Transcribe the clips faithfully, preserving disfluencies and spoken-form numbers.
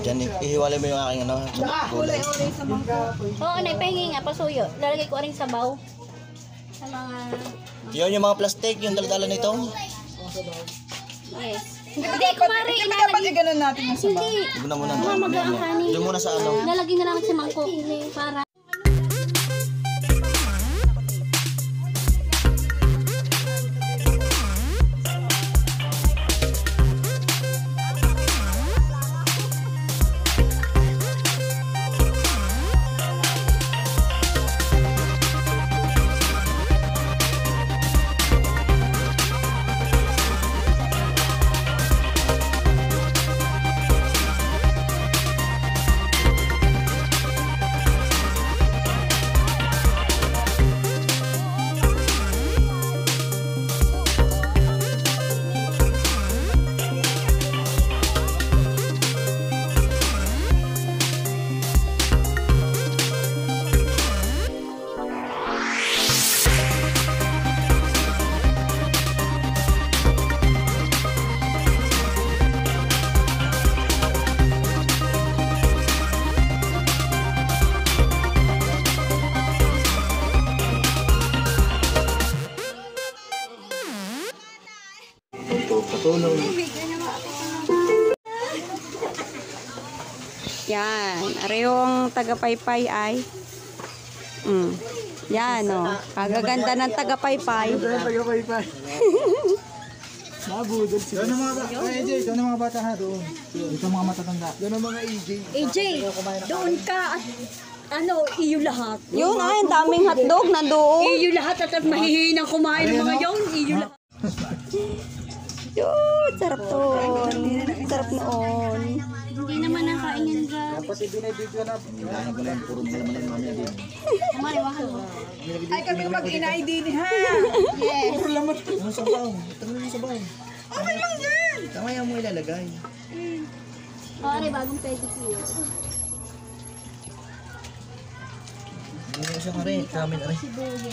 dyan. Ihiwalay mo yung aking ano, gulay. Oo, na ipahingi nga, pasuyo. Lalagay ko rin sabaw. Sa mga... Yun yung mga plastic, yung daladala nito. Yes. Hindi, kumari, Hindi ba dapat i-ganon natin yung sabaw? Hindi. Doon na muna. Mamaga ang kanin. Doon muna sa ano. Lalagyan na lang sa mangkok. Para... Patulong. Yan, areyong tagapaypay ay. Mm. Yan oh. Kagaganda ng tagapaypay. Tagapaypay. Nabudol sila. Doon ang mga bata, A J, doon ang mga bata ha, doon. Ito mga matatanda. Doon ang mga A J. A J, doon ka at ano, iyo lahat. Yun ay, ang daming hotdog na doon. Iyo lahat at mahihinang kumain ng mga yun. Iyo lahat. Yun, sarap doon. Sarap noon. Hindi naman nakain yan dyan. Pati binibigyo na. Ano pala yung puro malaman ng mami din. Kumariwahan mo. Ay, kami mag-inay din ha. Yes. Puro laman. Ano sabaw? Tanong yung sabaw. Okay lang yan. Tama yan mo ilalagay. Pare, bagong pedicure. Hindi mo siya ka rin. Kami na rin.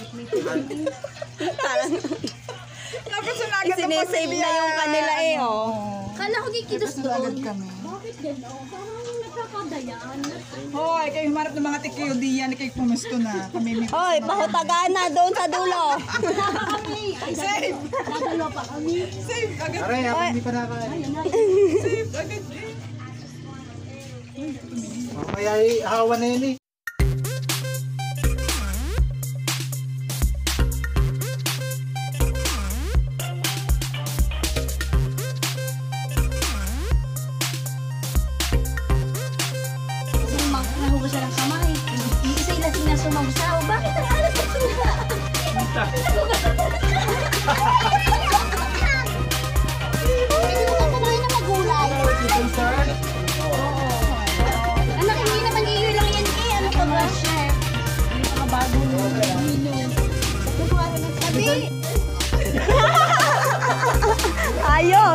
Parang Tapos sunagan na sinisave na yung kanila eh oh. Kala ko kikitos doon. kami. Bakit gano'n? Parang nagkakadayaan. Hoy, kayo humarap ng mga tikiyo diyan, kayo pumusto na. Kami may Hoy, bahutagana doon sa dulo. Kami. Ay, save. dadalo pa kami. Save agad. Aray, ako hindi pa nakain. Save agad. Mamaya hawa na yun eh. Nahugas na ng kamay. Hindi isa ilasing na sumagsaw. Bakit ang alas at sula? Nahugas na Hindi mo kumain na magulay. Anak, hindi naman iyo lang yan eh. Ano pa ba, chef? Hindi pa bago mo. Sabi! Ayos.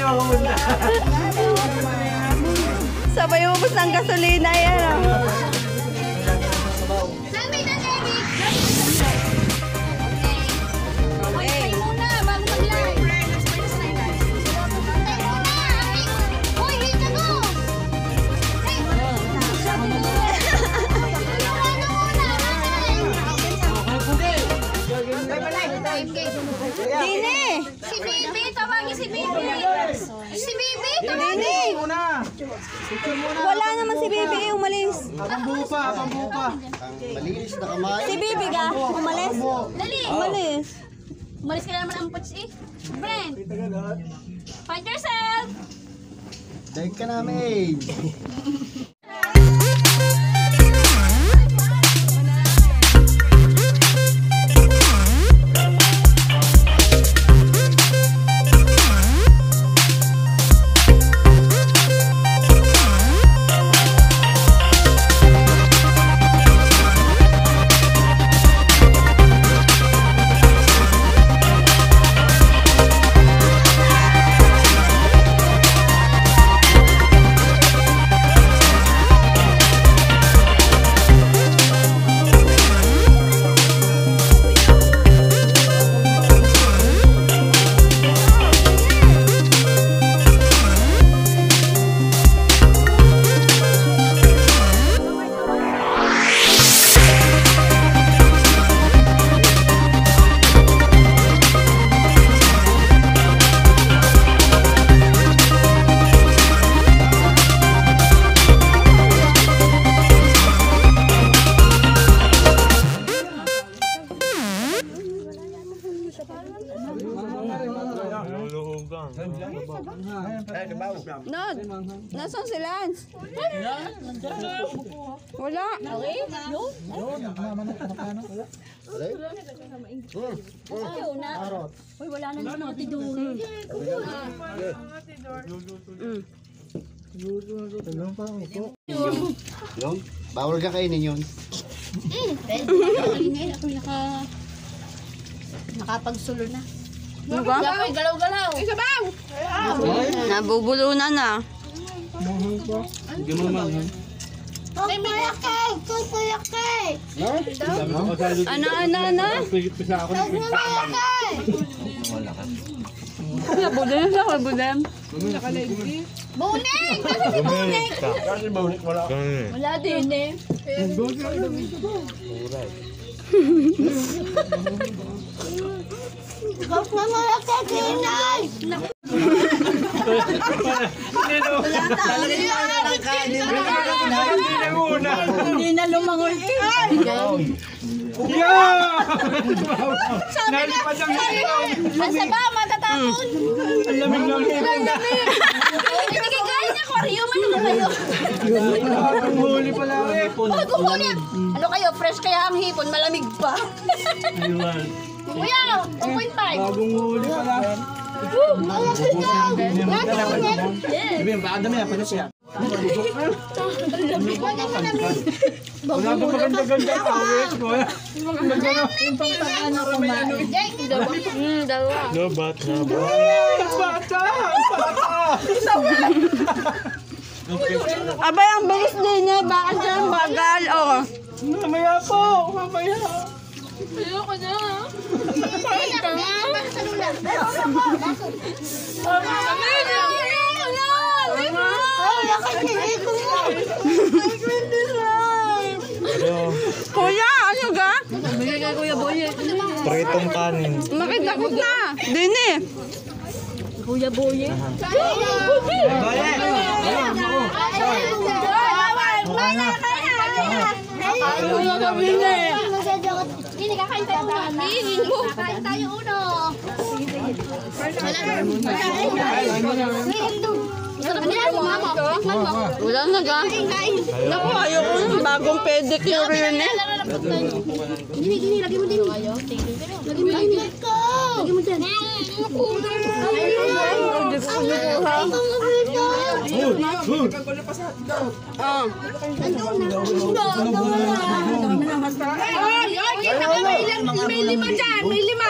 Sabay ubos ng gasolina yan oh. Sabi na, David! Okay. Okay muna, bago mag-live. Antay muna! Hoy, hita ko! Hey! Dini! Si Bibi! Tawagin si Bibi! Si Bibi! Tawagin! Dini! Wala naman si Bibi eh, umalis. Pambuo pa, pambuo pa. Malinis na kamay. Si Bibi ga, umalis. Dali! Umalis. Umalis ka na naman ang puts eh. Friend! Find yourself! Dahil ka namin. Nod, nasaan si Lance? Wala. Yun, nagmamanok na paano. Ayaw na. Uy, wala na naman mga tiduri. Mm. Tulong pa ako. Yung, bawal ka kainin yun. Ngayon ako naka... Nakapagsulo na. Ano ba? Ako'y galaw-galaw. Nabubulunan na. Ay, may yakay! Kuya yakay! Ano, ano, ano? Kaya budem siya, kaya budem. Bunik! Kasi bunik! Wala din eh. Huwag na mga kakinay! Hindi na lumangoy eh. Nalipad ang hipon! Nasa ba? Matatapon! Ang lamig ng hipon. Nagigay niya ko! Rio man ako kayo! Ang huli pala eh. Bakit kumuli? Ano kayo? Fresh kaya ang hipon? Malamig pa? Kuya! two point five! Bagong huli pala. Sabi, baka dami na pala siya. Wala pa maganda-ganda ang awit ko. Maganda na. Hmm, dalawa. Nabat, nabat. Bata! Bata! Abay, ang bilis din eh. Bakit siya ang bagal? Oh. Mamaya po! Mamaya! Ayoko na. Ayoko na. Kuya, ano ga? Pritong kanin. Makitakot na. Din eh. Kuya Boye. Hindi, kakain tayo uno. Kakain tayo uno. Wala na ga. Naku, ayoko ng bagong pedicure yun eh. Gini, gini, lagi mo din. Lagi mo din. Lagi mo din. Oh. Ay, ay, kita ka may ilan, may lima dyan, may lima.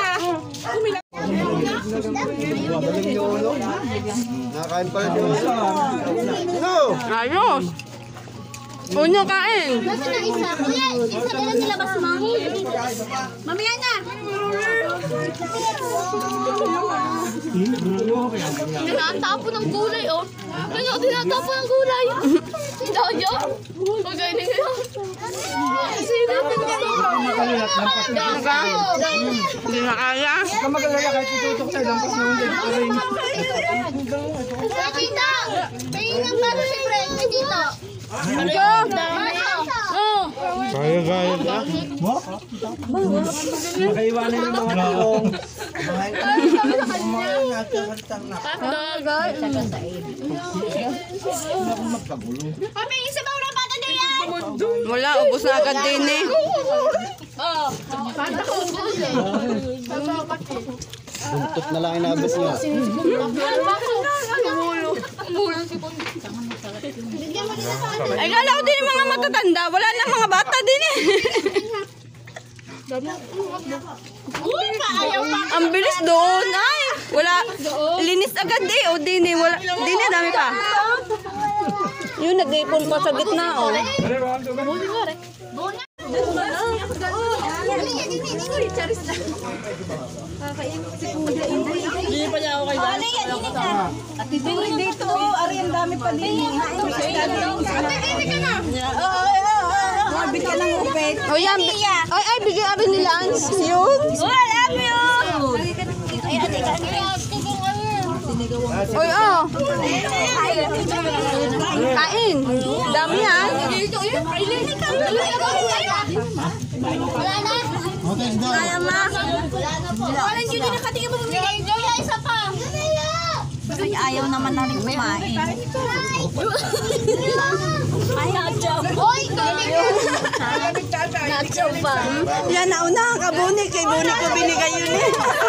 Nakain pala di ulo. No! Ayos. Uno kain. Basta na isa. Kuya, isa na lang nilabas mo. Mamaya na. Tinatapo ng gulay, oh. Kaya tinatapo ng gulay. Dayo. Pagay na yun. Sino natin gusto? Ano ka? Hindi na kaya. Ka mag-alala kahit itutok sa'yo. Lampas naman din. Sa kita. Tingin ng baro si Fred. Ay, dito. Ito. Oh. Kaya, kaya ka. Makaiwanan yung mga taong. Kami, isa ba ulang bata na yan? Wala, ubos na agad din eh. Oo. Bata ko. Buntot na lang inabas niya. Ay, kala ko din yung mga matatanda. Wala na mga bata din eh. Ang bilis doon. Ay, wala. Linis agad eh. O, din eh. Wala. Din eh, dami pa. Yun, nag-ipon pa sa gitna, oh. Hindi pa niya ako kay Lance. Ati din dito. Ari, ang dami pa din. Ate, hindi ka na. Mabit ka ng upit. O yan. Ay, ay, bigyan abin ni Lance. Yun. Oh, I love you. Ay, ate, ka. Oy, oh. Kain. Dami yan. Wala na. Okay, Kaya ma. Wala na po. Wala nyo din nakatingin mo. Joya, isa pa. ay ayaw naman na rin kumain. Ay, nacho. Hoy, nacho pa. Yan, nauna ka buni. Kay buni ko binigay yun eh.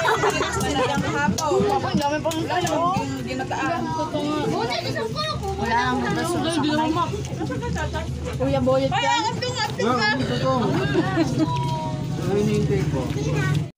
Wala nang butas. Kuya, ito to. Ano hinihintay ko?